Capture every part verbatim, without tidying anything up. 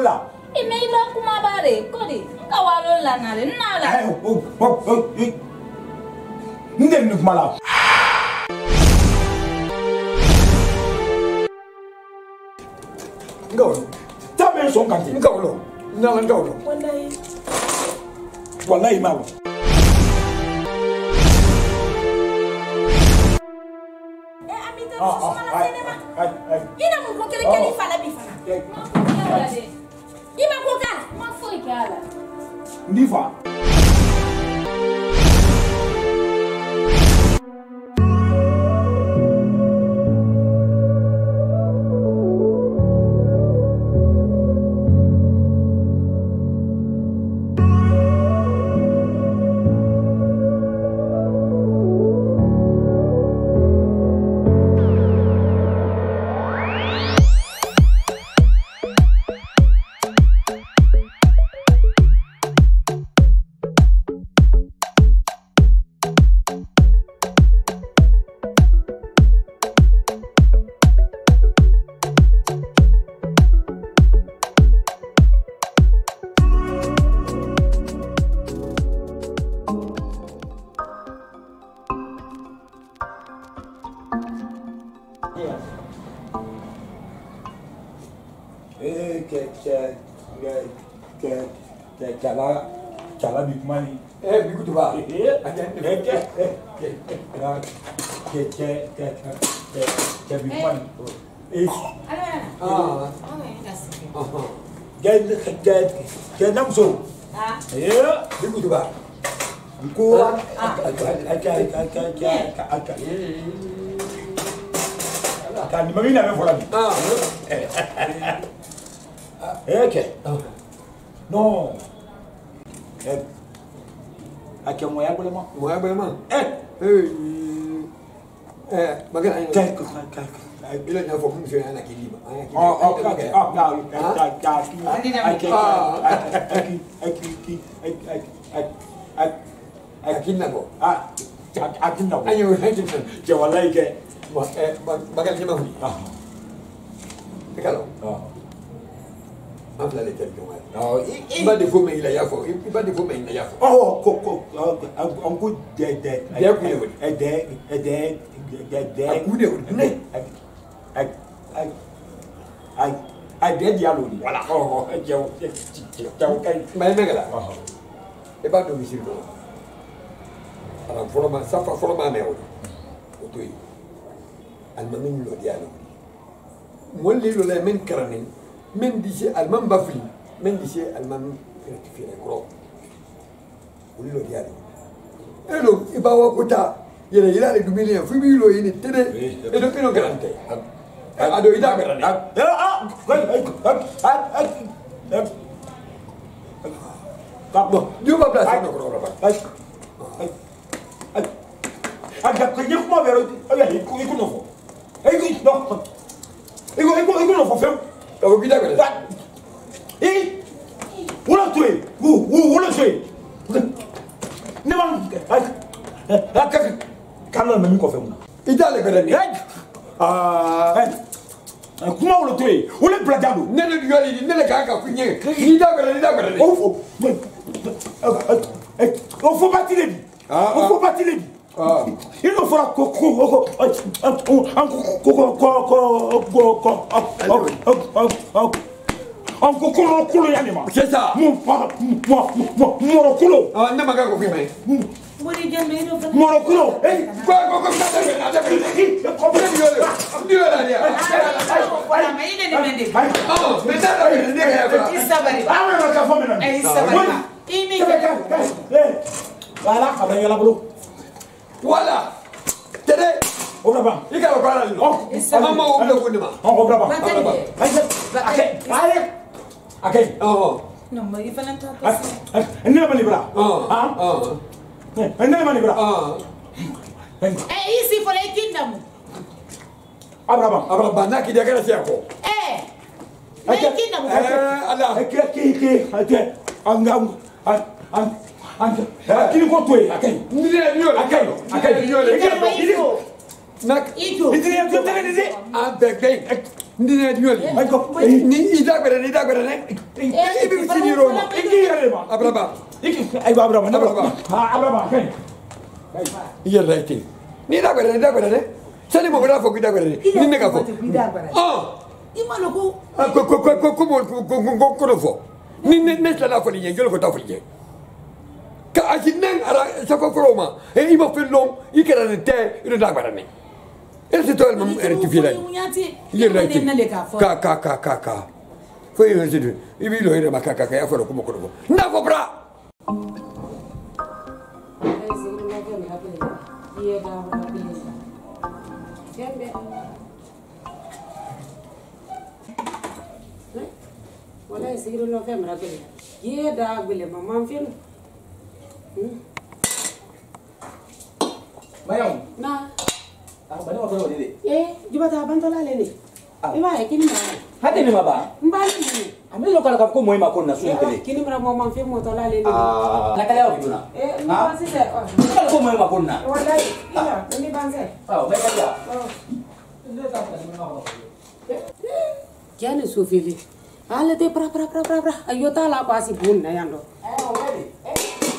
la. E me iba kuma bare, kodi. Ka walo la nare, nala. Eh, oh, oh, oh, eh. Ndem ni kuma la. Ngawlo. Tabe son kanti. Ngawlo. Nala ngawlo. Wallahi. Wallahi mawo. Eh, amita so mala cinema. Ina mo ko kele kele fala bi fala. Ima ko kala, ma foi kala. Ndifa. Eh, que que que que que chala chala big money. Eh, big tu ba. Eh, aja ke ke ke ke ke ke ke ke big money. Eh. Ah. Ah. Gel ke ke nam so. Ah. Eh, big tu ba. Ko aja aja aja aja aja. Kan di magina me fola. Ah. Eh, que? Non. Eh. Aqui é um moia bolema. Moia bolema. Eh. Eh. Eh, bagay. Kay kay. Bila nya fokum se ana kilima. Oh, oh, okay. Oh, now. Ka ka. Aki. Aki. Aki. Aki. Aki nako. Ah. Aki nako. Ayo, ayo. Je wallahi ke. Eh, bagay ni ma hu. Ah. Tekalo. Ah. Habla de quelqu'un. Non, il va de vous mais il a yafo. Il va de vous mais il a yafo. Oh, coco, on could de de de de de de akude ne. Ai ai ai ai de dialo ni. Voilà. Oh, jao jao kai. Mais megala. E ba do misir do. Ala forma safa forma me o. Otoi. Al mamin lo dialo. Molli lo le men karanin. Men dice alman bafli men dice alman rectifier gros uli lo diari elo ibawa kota yele ila le dumili fu bi lo yini tede elo kino garante ado ida garante ah ah bon dio ba place no gros ba ai ai aga kanye kuma vero ay iku iku no fo ay iku no iku iku iku no fo fem. Aku kita kan? Eh, ulah tu eh, u u ulah tu eh. Ni bang, ak ak kalau mami kau faham. Ida le berani. Ah, eh, kuma ulah tu eh, ulah belajar tu. Nene jual ini, nene kakak punya. Ida berani, ida berani. Oh, eh, oh, faut pas tirer. Oh, faut pas tirer. Ah, il nous fera co co co en kokoro kulo yani ma. C'est ça. Mon pa mo mo mo kulo. Ah, ne maga ko fi mai. Mori jambe no fa. Mo kulo. Eh, ko ko ko ta ta na ta. Ko be yo le. Dio la dia. Wala mai ne ne mende. Oh, me ta la ne ga ba. Isabari. Ah, me ka fo me na. Eh, isabari. Ini ka. Eh. Wala ka ba yala bulu. Wala. Tere. Obra ba. Ika ba la no. Mama o le ko ni ma. Oh, obra ba. Ai, okay. Ai. Okay. Oh. No, mai falam ta pa. Ini apa ni bra? Oh. Ah. Oh. Ini apa ni bra? Ah. Eh, isi for e kindamu. Abra ba. Abra ba na ki dia kana sia ko. Eh. Mai kindamu. Eh, ala. Ki ki ki. Ate. Angam. An an an. Kini ko tu eh. Okay. Ni dia ni yo. Okay. Okay. Ni yo le. Nak Nak itu. Itu yang tu tadi ni. ah beg beg. ndi ne nyoli ni ida gbere ni ida gbere ne ibi sini roma Iki yarema. abraba Iki ay ba Abraham. Abraham. Ha Abraham kan. yalla ite ni ida gbere ni ida gbere ne sani mo bra fo ida gbere ni ne ka fo ah Imalo ko. ko ko ko ko ko ko ko ko fo ni ne ne la fo ni jelo ko ta fo ni ka ajinen ara sa ko roma e imo fellom ikera ne te ida gbere ne elle c'est toi elle rectifier là yalla ite ka ka ka ka ka fo yo jidu ibi lo ire makaka ka ya fo ko mo ko na fo bra Wala siguro no fe mara bele. Ye da bele mama fin. Mayang. Na. Aku bani waktu ni. Eh, juba ta bantola le ni. Iba e kini mara. Hati ni maba. Mbali ni. Ambil lo kalau kau mau makon na suin tele. Kini mara mama fin motola le ni. Ah, nak kaya apa guna? Eh, ni bansi se. Kalau kau mau makon na. Wala ila, ni bansi. Oh, baik aja. Oh. Ini tak ada mana. Kiane sufili. Ale te pra pra pra pra pra. Ayo ta la kwasi bun na yando. Eh, okay. Eh.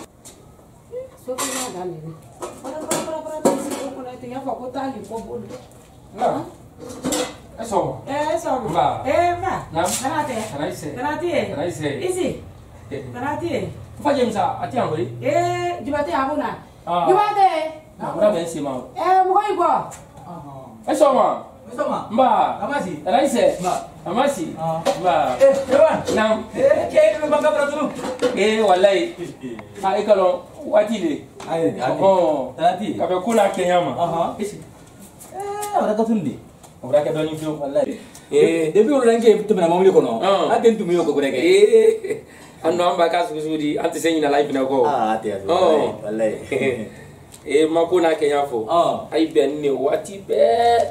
Sufili na dale ni. Pra pra pra pra pra si ko na te ya fa ko ta li ko bun. Nah. Eh, so. Eh, so. Ba. Eh, ba. Nam. Karate. Kanaise. Karate. Kanaise. Isi. Karate. Faje msa ati angori. Eh, jibate abuna. Ah. Jibate. Na ura ben sima. Eh, mo ko igbo. Eh, so ma. Sama. Mba. Amasi. Kanaise. Mba. Amasi. Ah. Mba. Eh, Dewan. Nam. Eh, kayak ini bangga berat dulu. Eh, wallahi. Ah, ikalo wati le. Ayo, hati. Oh. Hati. Kabe kula kenyama. Aha. Isi. Eh, orang kau tundi. Ura ke doni fiu. Wallahi. Eh, depuis orang yang tu pernah mamuli kono. Ah. Hati tu mio kau kurang. Eh. Ando amba kasu kusudi anti senyi na life na ko. Ah, hati hati. Oh. Wallahi. Eh, makuna kenya fo. Ah. Ai ben ne wati be.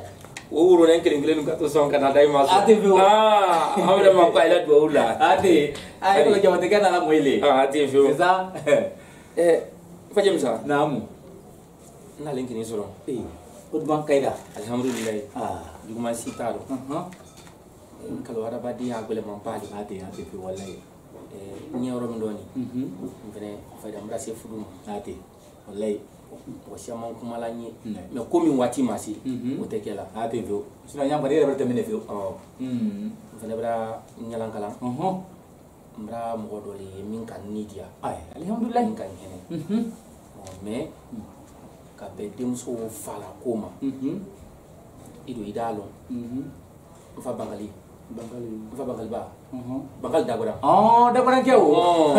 Uru nan kirin kirin ka to son kana dai maso. Ati fiu. Ah, amra ma ko ila do ula. Hati. Ayo kalau jawab tiga dalam muili. Ah, ati fiu. Bisa. Eh, fajem sa. Namu. Na linki ni soro. Eh, udang kaida. Alhamdulillah. Ah. Duguma sitaro. Aha. Kalau ada badi ha gole mampali. Hati hati fiu wallahi. Eh, ni oro mndoni. Mhm. Mfene faida mra se fudu. Hati. Wallahi. Wasiama kumalanye. Ne. Me komi wati masi. Mhm. Otekela. Hati fiu. Sudah yang pada dia bertemu fiu. Oh. Hmm. Mfene bra nyalan kala. Aha. Mbra mo dole min kan nidia. Ay, alhamdulillah. Min kan hene. Mhm. Oh, me ka be demso fala koma. Mhm. Ido idalo. Mhm. Mfa Bangaly. Bangaly. Mfa Bangaly ba. Mhm. Bangaly dagbadan. Oh, dah pernah kau. Oh.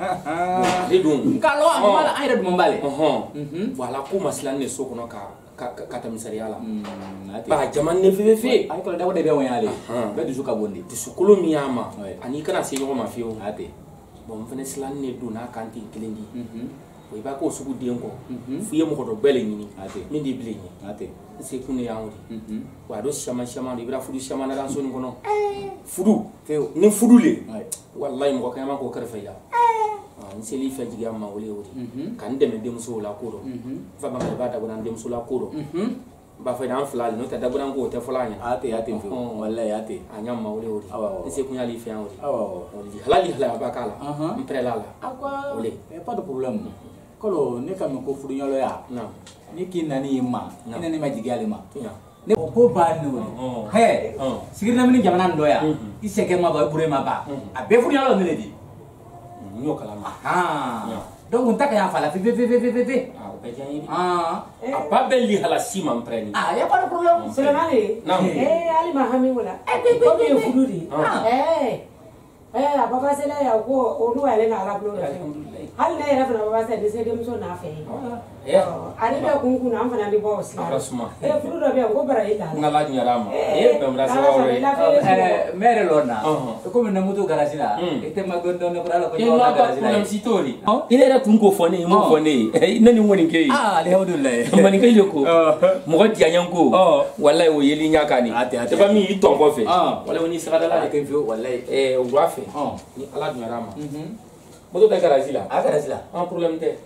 Di dun. Kalau aku malah air ada membalik. Oh. Mhm. Wala kuma silan ne sokono ka ka kata misariala. Hmm, hati. Ba jaman ne fefe. Ay kalau dah ada bewa yang ali. Aha. Dah disuka bondi. Tisukulu miyama. Ouais. Ani kana se nyoma mafiyo. Hati. Bon fene silan ne dun na kanti kilendi. Mhm. Ko iba ko sugu den ko. Mhm. Fuye mo ko do bele nyini. Hati. Min di bile nyi. Hati. Se kunu ya wuri. Mhm. Wa do shama shama do ibra fudu shama na dan so ni kono. Fudu. Feu. Ni fudu le. Ay. Wallahi mo ko kayama ko karfa ya. Ah, ni seli fa jiga ma wuli wuri. Mhm. Kan deme dem so la ko do. Mhm. Fa Bangaly ba dagbadan dem so la ko do. Mhm. Ba fa dan fulal no ta dagbadan ko te fulanya. Hati hati feu. Oh. Wallahi hati. Anyam ma wuli wuri. Awa, awa. Ni se kunya li fi an wuri. Oh. Wali halali halala ba kala. Aha. Mpre la la. Apa? Boleh. Eh, pas de problème. Kalau ni kami ko furu nyalo ya. Na. Ni kina ni ma. No. Ina ni majigi ali ma. Tunya. Ne ko ba ni woni. Oh. He. Oh. Sigir na mini jamana ndo ya. Mhm. Iseke ma ba bure ma ba. Mhm. A be furu nyalo ni di. Nyo kala ma. Ah. No. Donc on tak ya fala fi fi fi fi fi. Ah, ba jani. Ah. Apa belli hala sima mpre ni. Ah, ya pas de problème. Sulemani. Naam. Eh, ali mahami wala. Eh, ko be fududi. Ah. Eh. Eh, ababa sele ya ko onu wa le na ala blo. Alhamdulillah. Hali na yɛrɛ fana baba sɛ de se denmuso n'a fɛ Eh. ale bɛ kun kun na an fana di bɔ o sira Afra suma. eh furu dɔ bɛ yen ko bara i la Ngala nyara ma. Eh, be mra se wa wuri. Eh, mere lona. Uh-huh. Ko min na moto garage la. Mm. Ite ma gondo ne kura la ko Ye nyawa na ba garage la. problem sitori. Ine era tun ko fone, mo fone. Eh, nani woni ke. Ah, alhamdulillah. Mani ke yoko. Oh. Mo ko dianya ko. Oh. Wallahi o yeli nyaka ni. Ate, ate. Te ba mi i ton ko fe. Ah. Wallahi woni sira dala. Ke fiu wallahi. Eh, o wa fe. Oh. Ni ala nyara ma. Mhm. Moto da garage la. A garage la. Un problème te. Ouais.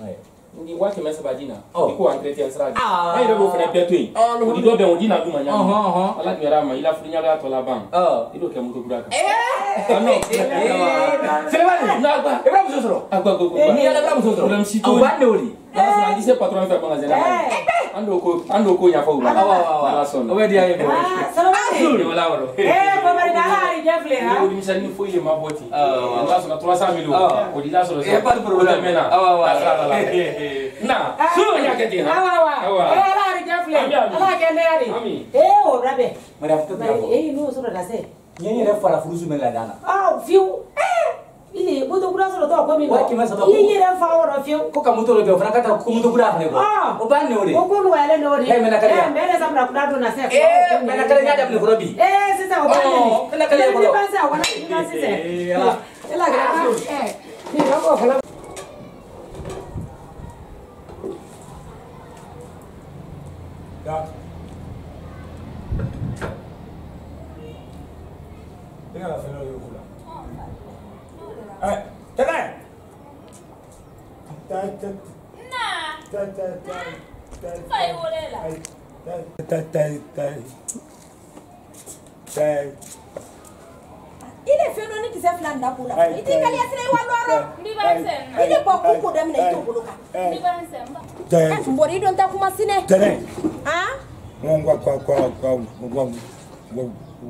Ndi wake mesa badina. Iko entretien sra. Ah. Ai rebo fena petui. Ndi do be on dina duma nya. Ah ala nyara ma ila furi nyara to la ban. Ah. Ido ke muto buraka. Eh. Ano. Selebani. Na ba. Ebra musosoro. Agba go go. Ni ala ebra musosoro. Ram sito. Agba oli. Ala dise patron fa banga zela. Ando ko ando ko nya fa ula. Ala son. Obedi aye. Ah. Selebani. Wala wala. Eh, ko bari dala ari jefle ha. Ni misani ni foye maboti. Ah. Ala son trois cent mille euros. Ko dila so. Eh, pas de problème maintenant. Ah ouais. Na, so ya ke dia. Awa awa. Eh ala ari jafle. Ala ke ne ari. Eh o rabe. Madam to bravo. Eh no so da se. Nyeni re fara furusu mela dana. Ah, fiu. Eh. Ile bodo kura so to ko mi. Wa ki masa to. Yi re fa ora fiu. Ko ka muto lo be fana kata ko muto kura fane ko. O ba ne ore. Ko ko no ele no ore. Eh mena kale. Eh mena samra kuda do na se. Eh mena kale nya da ko bi. Eh sisa o ba ne. Mena kale ko. Ni ba sa wana ni ba sisa. Eh ala. Ela gra. Eh. Ni ro ko fala. Ya. Venga la fena de kula. Eh, tenang. Ta ta. Nah. Ta ta ta. Fai boleh lah. Ta ta ta ta. Ta. Ile feno ni kisa fulani da kula. Iti kali asile wa loro. Ndi bansen. Ile boku ko dem na ito kuluka. Ndi bansen. Ta. Mbori don ta kuma sine. Tenang. Ah? Ngwa kwa kwa kwa ngwa ngwa.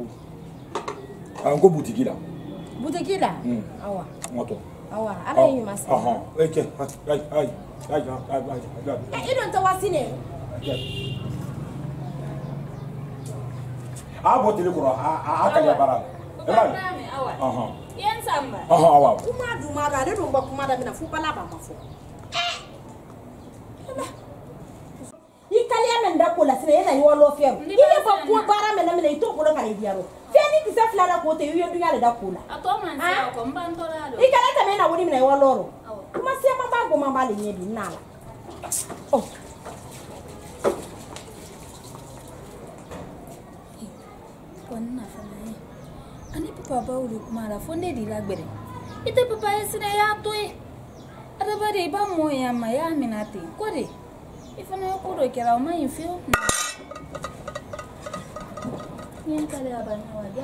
Ango boutique là. Boutique là? Awa. Moto. Awa, ala yi masa. Aha. Eke. Ai ai. Ai ai ai. Eh, idon ta wasine. Ah, bote le kuro. Ah, ah kali bara. Awa. Aha. Yen samba. Aha, awa. Kuma duma ga le don ba kuma da mina fu bala ba mafo. Italia men da kula sine yana yi walo fiam. Ile ba ko bara men na mina ito kula ka idiaro. Feni kisa flana ko te yo dunya le da kula. Ato man sa ko mbantora do. Ikala ta mena woni mina yi walo. Kuma se mamba go mamba le nyebi nala. Oh. Kwanna fana. Ani papa ba ulu kuma la fonde di la gbere. Ite papa esine ya to e. Ada bare ba mo ya ma ya minati. Ko de. Ifana ko do kera o mai fio. Yen kale abanya wa.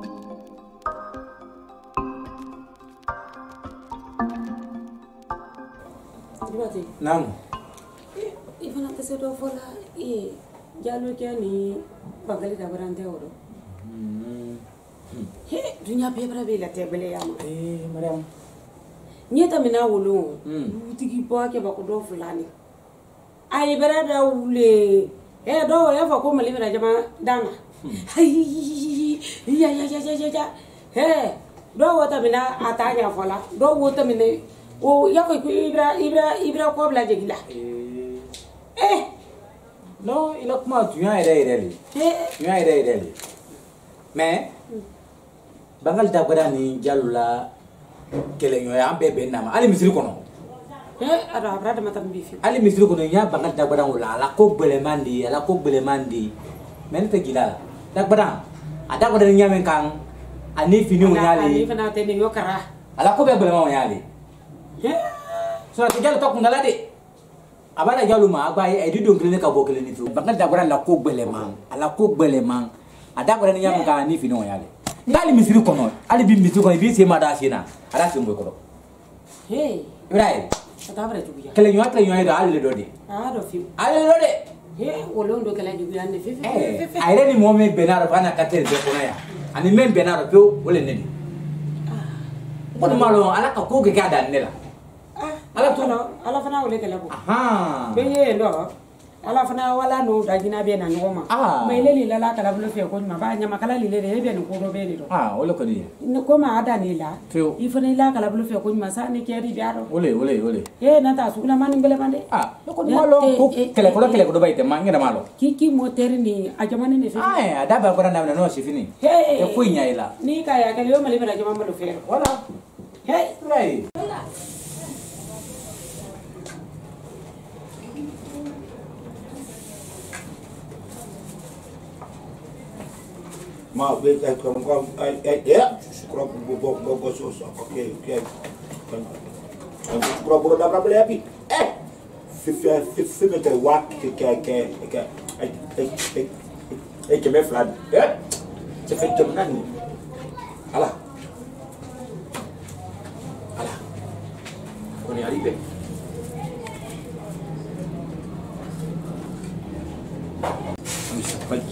Naam. Ifana tese do fola e jalo ke ni Bangaly dagbadan te oro. He dunya be bra be la te bele yama. Eh madam. Nyeta mina wolo. Butiki bo ke ba ko do fulani. Ai bra da wule. Eh do ya fa ko mali bra jama dana. Ai ya ya ya ya ya. He do wota mina atanya fola. Do wota mina o ya ko ibra ibra ibra ko bla jegila. Eh No, ila kuma tuya ere ere li. Tuya ere ere li. Mais Bangaly dagbadan ni jalula kele nyoya ambe be nama. Ali misiri kono. Eh ada abra da matam bifi. Ali misiri kono nya Bangaly dagbadan wala ala ko belemandi, ala ko belemandi. Men te gila. Dagbadan. Ada ko den nyamen kan ani fini o nyali. Ani fana te ni yokara. Ala ko be belema o nyali. Eh? So ati jalo to kundala de. Abada jalu ma agba e di don klene ka bo klene tu. Bangaly dagbadan la ko belema. Ala ko belema. Ada ko den nyamen kan ani fini o nyali. Ngali misiri kono. Ali bi misiri kono bi se ma da sina. Ala se mbo kono. Hey. Ibrahim. Ata abra juguya. Kele nyoya kele nyoya da ali le dodi. Ah do fi. Ali le dodi. He wolo ndo kala juguya ne fi fi. Eh, ayre ni mo me benaro bana katel be kono ya. Ani men benaro pe wole ne di. Ah. Kono malo ala ka ko ge ga da ne la. Ah. Ala to no, ala fana wole kala bo. Aha. Be ye ndo. Ala fana wala no da gina be na ngoma. Ah. Me le li la la kala blo fe ko ma ba nya makala li le le be no ko do be ni do. Ah, wole ko di. Ko ma ada ni la. Feo. I fana la kala blo fe ko ma sa ni ke ri biaro. Wole wole wole. Eh na ta su na mani bele mande. Ah, ko malo ko kele ko kele ko do baite ma ngena malo. Ki ki moteur ni a jamani ne fe. Ah, ada ba ko na no si fini. Hey. E ko nya ila. Ni ka ya kale yo mali bela jamani lo fe. Wala. Hey. Right. Ma be ka ko ko eh ya skro bo bo bo bo so so okay okay skro bo da bra bele api eh fifi que wa que que que que e que me flat eh c'est fait comme ça ni ala ala on est arrivé oui c'est pas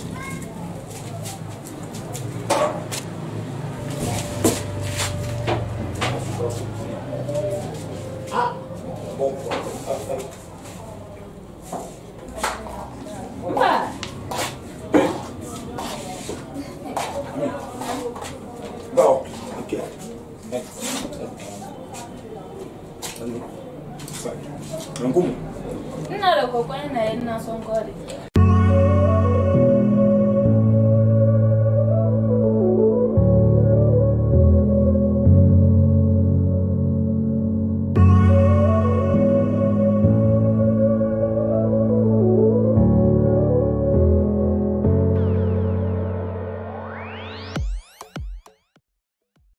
ah bon bon ok Nna lo ko kwa na ina son kore.